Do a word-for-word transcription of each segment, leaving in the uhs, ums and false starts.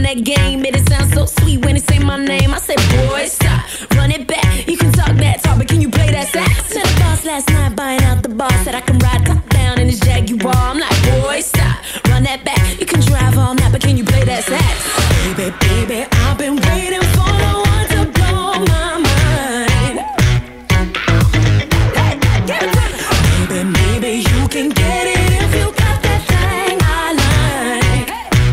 that game. Made it sound so sweet when they say my name. I said, boy, stop, run it back. You can talk that talk, but can you play that sax? Met a boss last night buying out the bar. Said I can ride top down in his Jaguar. I'm like, boy, stop, run that back. You can drive all night, but can you play that sax? Baby, baby, I've been waiting for the one to blow my mind. Hey, give it to me. Baby, maybe you can get it if you got that thing I like.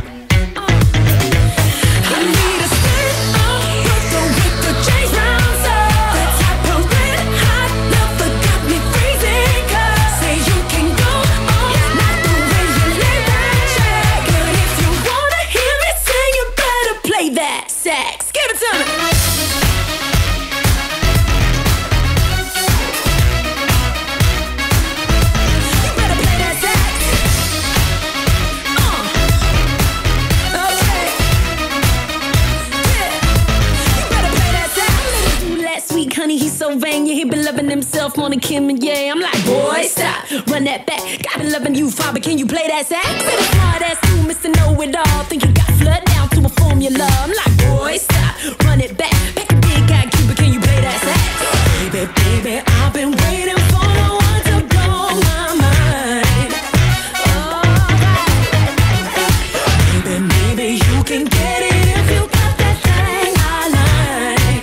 I need a stand up, put the with the chains round up. That type of red hot love that got me freezing. Cause say you can go on, not the way you lay that track. But if you wanna hear me sing, you better play that sax. Give it to me. Honey, he's so vain, yeah, he been loving himself more than Kim and Ye. I'm like, boy, stop, run that back. Got been loving you fine, but can you play that sax? Say the smart ass too, Mister Know-It-All. Think you got flood down to a formula. I'm like, boy, stop, run it back. Pack a big guy cube, but can you play that sax? Baby, baby, I've been waiting for the one to blow my mind. Oh, baby, maybe you can get it if you got that thing I like.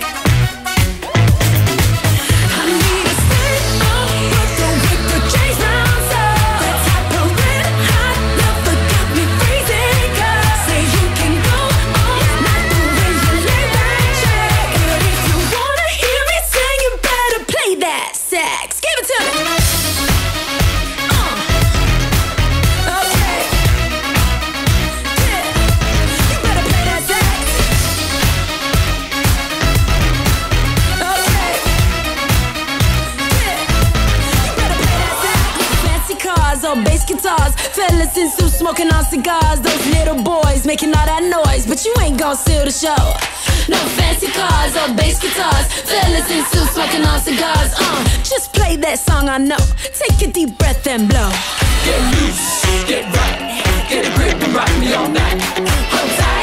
Bass guitars, fellas in suits smoking on cigars. Those little boys making all that noise, but you ain't gon' steal the show. No fancy cars or bass guitars, fellas in suits smoking on cigars. Uh, just play that song I know. Take a deep breath and blow. Get loose, get right, get a grip and rock me all night. Hold tight.